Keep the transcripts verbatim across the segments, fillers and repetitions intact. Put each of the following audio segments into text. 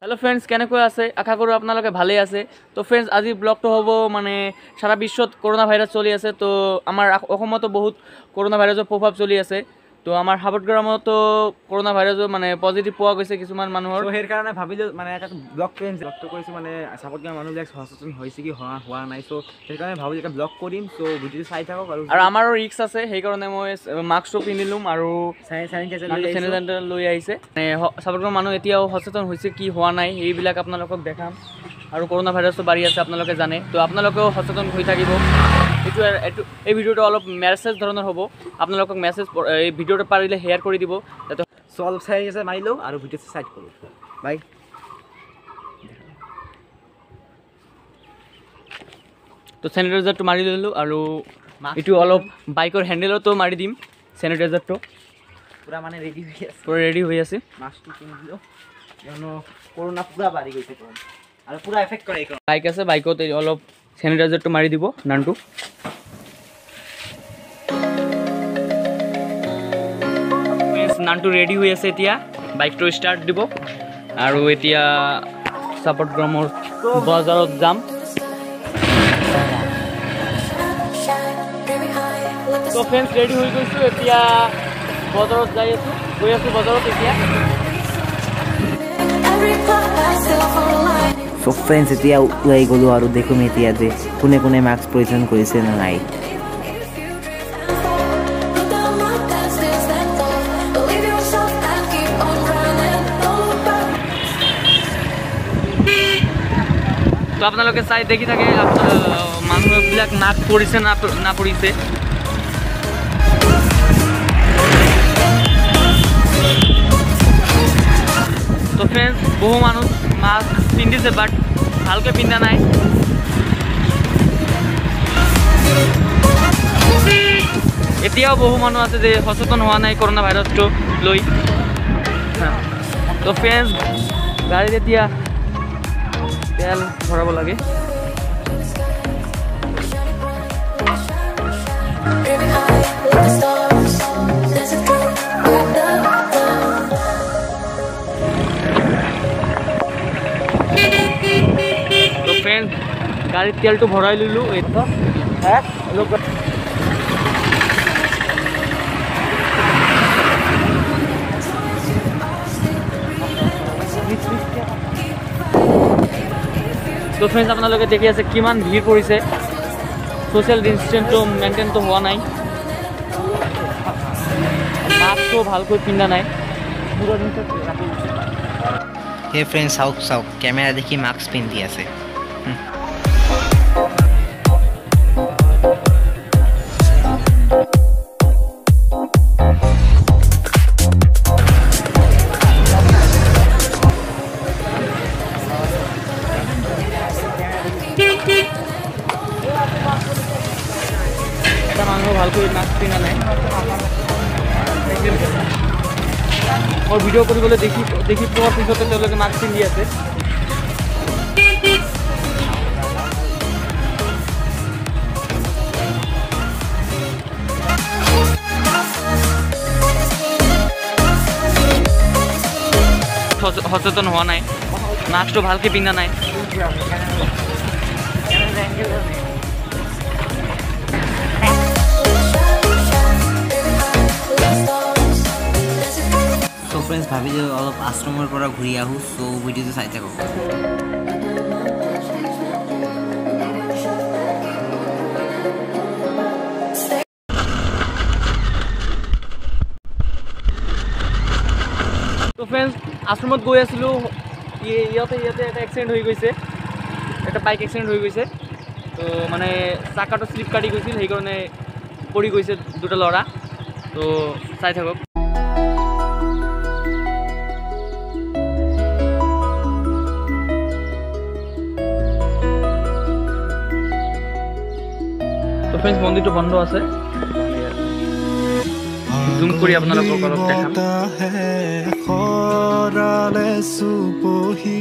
Hello friends केनेকৈ আছে আশা কৰো আপোনালোকে ভালে আছে তো फ्रेंड्स আজি ব্লগটো হ'ব মানে সারা বিশ্বত করোনা ভাইরাস চলি আছে তো আমার অসমতো বহুত করোনা ভাইরাসৰ প্রভাব চলি আছে তো আমার হাবটগ্রামতো করোনা ভাইরাসৰ মানে পজিটিভ পোৱা গৈছে কিছুমান মানুহৰ তো হেৰ কাৰণে ভাবিলো মানে এটা ব্লগ কৰিম ব্লগটো কৰিছো মানে সাবটগ্রাম মানুহবিলাক সচেতন হৈছে কি হোৱা হোৱা নাই সো সেই কাৰণে ভাবিলো এটা ব্লগ কৰিম সো ভিডিঅ চাই থাকক আৰু আৰু আমাৰো ৰিস্ক আছে সেই কাৰণে মই মাস্কটো পিন্ধিলুম আৰু স্যানিটাইজাৰ লৈ আহিছে সাবটগ্রাম মানুহ এতিয়াও সচেতন হৈছে কি হোৱা নাই এইবিলাক আপোনালোকক দেখাম আৰু করোনা ভাইরাসটো বাঢ়ি আছে আপোনালোকে জানে তো আপোনালোকেও সচেতন হৈ থাকিব এটো এটো এই ভিডিওটো অলপ মেছেজ ধৰণৰ হ'ব আপোনালোকক মেছেজ এই ভিডিওটো পাৰিলে শেয়াৰ কৰি দিব যাতে সলভ স্যানিটাইজাৰ মাৰি লও আৰু ভিডিঅ সাইড কৰো বাই তো স্যানিটাইজাৰটো মাৰি ললো আৰু এটো অলপ বাইকৰ হ্যান্ডেলতো মাৰি দিম স্যানিটাইজাৰটো পুৰা মানে ৰেডি হৈ আছে পুৰা ৰেডি হৈ আছে মাস্কটো কিনিলো জানো করোনা পুৰা বাঢ়ি গৈছে আৰু পুৰা এফেক্ট কৰে এইখন বাইক আছে বাইকত অলপ স্যানিটাইজাৰটো মাৰি দিব নানটো নানটো ৰেডি হৈ আছে এতিয়া বাইকটো ষ্টাৰ্ট দিব আৰু এতিয়া সাবটগ্রামৰ বজাৰত যাম তো फ्रेंड्स ৰেডি হৈ গৈছো এতিয়া বজাৰত যাই আছো গৈ আছো বজাৰত এতিয়া সো ফ্রেন্ডস এতিয়া ওলাই গলো আৰু দেখুম এতিয়া যে কোনে কোনে মাস্ক পৰিধান কৰিছে না নাই তো আপোনালোকে চাই দেখি থাকে মানুহবিলাক মাস্ক পৰিছে না না পৰিছে তো फ्रेंड्स বহু মানুহ মাস্ক পিন্ধিছে বাট ভালকে পিন্ধা নাই এতিয়াও বহু মানুহ আছে যে সচেতন হোৱা নাই করোনা ভাইরাসটো লৈ তো फ्रेंड्स গাড়ীত এতিয়া তেল ভৰাব লাগে তো फ्रेंड्स গাড়ীত তেলটো ভৰাই ললো এটা হ্যাঁ লোক তো फ्रेंड्स আপোনালোকে দেখি আছে কিমান ভিৰ পৰিছে সোশ্যাল ডিস্টেন্সটো মেইনটেইন তো হোৱা নাই মাস্কও ভালকৈ পিন্ধা নাই পুরো দিনটো হে ফ্রেন্ডস সাউক সাউক ক্যামেরা দেখি মাস্ক পিন্ধি আছে এটা মানুহ ভালকৈ মাস্ক পিন্ধা নাই और वीडियो কৰিবলৈ দেখি দেখি পোৱাৰ পিছতে তেওঁলোকে মাস্ক পিন্ধি আছে সচেতন হোৱা নাই মাস্কটো ভালকে পিন্ধা নাই সো ফ্রেন্ডস ভাবিলো অলপ আশ্রমৰ পৰা ঘূৰি আহো সো ভিডিওটো চাই থাকক তো फ्रेंड्स আশ্রমত গৈ আছিলো ইয়াতে ইয়াতে এটা এক্সিডেন্ট হৈ গৈছে এটা বাইক এক্সিডেন্ট হৈ গৈছে তো মানে চাকাটো স্লিপ কাটি গৈছিল সেই কাৰণে পৰি গৈছে দুটা লৰা তো চাই থাকক তো फ्रेंड्स মন্দিৰটো বন্ধ আছে জুম কৰি আপোনালোকক অলপ দেখাম খৰালে সুপহি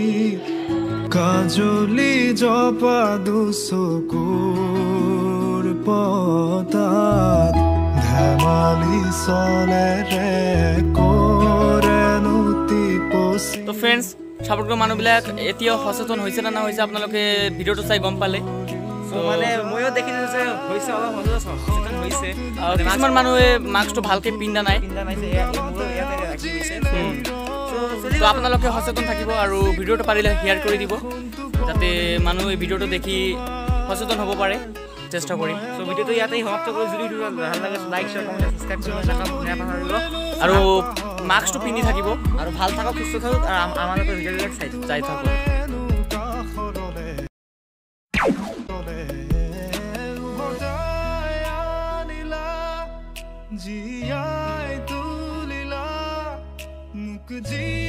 কাজলি জপা দুচকুৰ পতাত ধেমালি চলে ৰে কৰে নুতি পচি তো फ्रेंड्स চাপৰকৰ মানুহবিলাক এতিয়াও সচেতন হৈছে নে নহৈছে আপোনালোকে ভিডিঅ'টো চাই গম পালে। চ' মানে ময়ো দেখিছোঁ যে হৈছে অলপ হ'লেও সচেতন হৈছে। আৰু কিছুমান মানুহে মাস্কটো ভালকৈ পিন্ধা নাই। পিন্ধা নাই যে এয়া- মোৰো ইয়াতে ৰাখি গৈছে। তো আপোনালোকে সচেতন থাকিব আৰু ভিডিঅ'টো পাৰিলে শ্বেয়াৰ কৰি দিব যাতে মানুহ এই ভিডিঅ'টো দেখি সচেতন হ'ব পাৰে। চেষ্টা কৰিম। চ' ভিডিঅ'টো ইয়াতেই সমাপ্ত কৰোঁ। যদি ভিডিঅ'টো ভাল লাগে লাইক শ্বেয়াৰ কমেণ্ট ছাবস্ক্ৰাইব কৰিব নাপাহৰিব। আৰু মাস্কটো পিন্ধি থাকিব আৰু ভাল থাকক, সুস্থ থাকক আৰু আম- আমালোকৰ ভিডিঅ'বিলাক চাই থাকক। যাই থাকক। জীয়াই তুলিলা মোক